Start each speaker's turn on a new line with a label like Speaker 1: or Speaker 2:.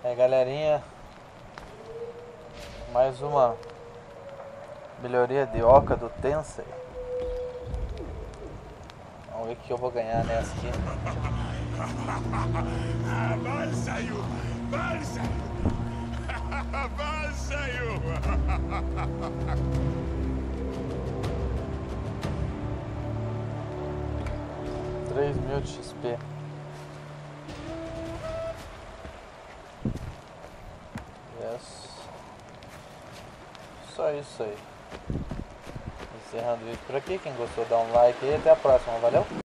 Speaker 1: Aí galerinha, mais uma melhoria de Oca do Tensei. Vamos ver o que eu vou ganhar nessa aqui.
Speaker 2: Balsaio! Balsaio! Balsaio!
Speaker 1: 3.000 de XP. Yes. Só isso aí. Encerrando o vídeo por aqui. Quem gostou dá um like e até a próxima. Valeu?